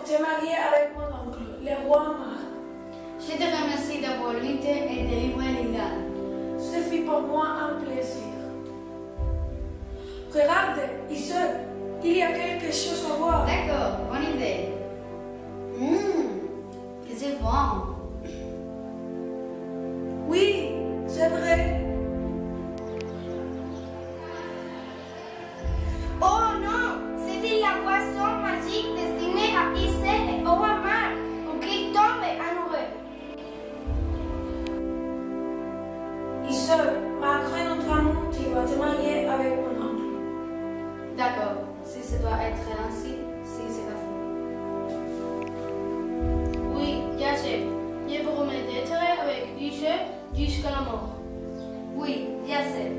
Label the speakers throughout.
Speaker 1: pour te marier avec mon oncle, le roi Marc.
Speaker 2: Je te remercie d'avoir lutté et délivré l'Iran.
Speaker 1: Ce fut pour moi un plaisir. Regarde, ici, il y a quelque chose à voir.
Speaker 2: D'accord, bonne idée. Que c'est bon.
Speaker 1: Oui, c'est vrai.
Speaker 3: Oh non, c'était la boisson magique destinée à Issei et Owamar pour qu'ils tombent amoureux.
Speaker 1: Ici, malgré notre amour, tu vas te marier avec mon oncle.
Speaker 2: D'accord, si ça doit être ainsi, si c'est la fin.
Speaker 4: Oui, ya sé. Je promets d'être avec Issei jusqu'à la mort.
Speaker 2: Oui, ya sé.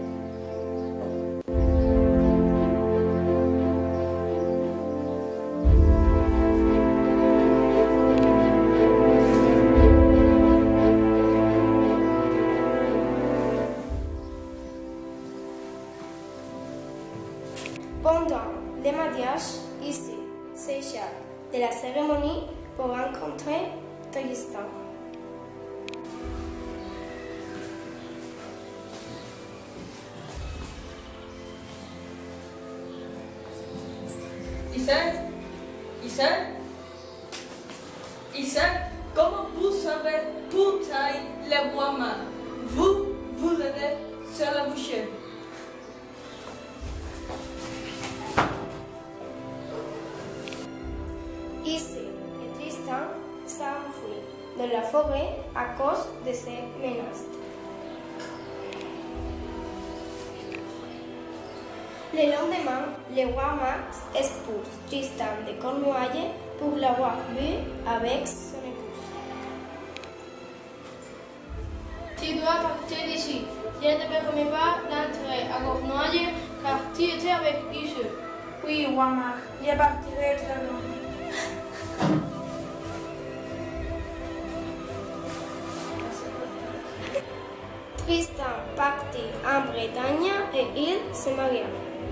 Speaker 3: Pendant le mariage, ici, s'échappe de la cérémonie pour rencontrer Tristan.
Speaker 5: Issa, comment vous savez pour taille le roi Marc? Vous l'avez sur la bouche.
Speaker 3: Ici, et Tristan s'enfuit de la forêt à cause de ces menaces. Le lendemain, le roi Max expulse Tristan de Cornouailles pour l'avoir vu avec son épouse.
Speaker 4: Tu dois partir d'ici. Je ne te permets pas d'entrer à Cornouailles car tu étais avec Issei.
Speaker 1: Oui, roi Marc, je partirai très loin.
Speaker 3: Tristan partit en Bretagne et il se maria.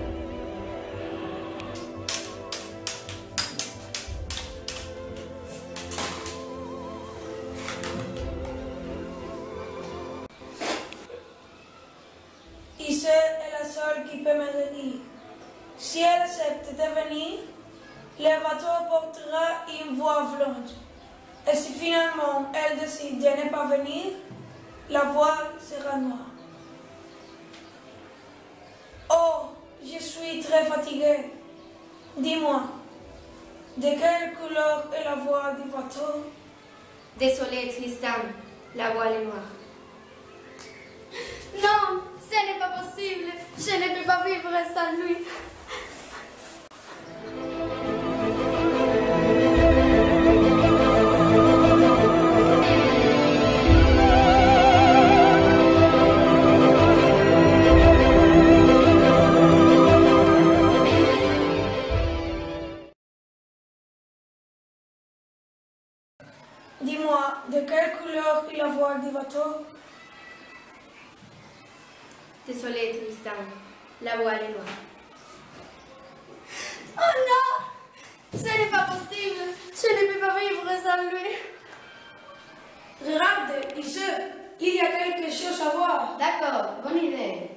Speaker 1: Issa est la seule qui peut me dire. Si elle accepte de venir, le bateau portera une voie flotte. Et si finalement elle décide de ne pas venir, la voile sera noire. Oh, je suis très fatiguée. Dis-moi, de quelle couleur est la voile du bateau?
Speaker 2: Désolé, Tristan, la voile est noire.
Speaker 4: Non, ce n'est pas possible. Je ne peux pas vivre sans lui.
Speaker 1: Dis-moi, de quelle couleur est la voile du bateau?
Speaker 2: Désolé, Tristan, la voile est noire.
Speaker 4: Oh non, ce n'est pas possible. Je ne peux pas vivre sans lui.
Speaker 1: Regarde, ici, il y a quelque chose à voir.
Speaker 2: D'accord, bonne idée.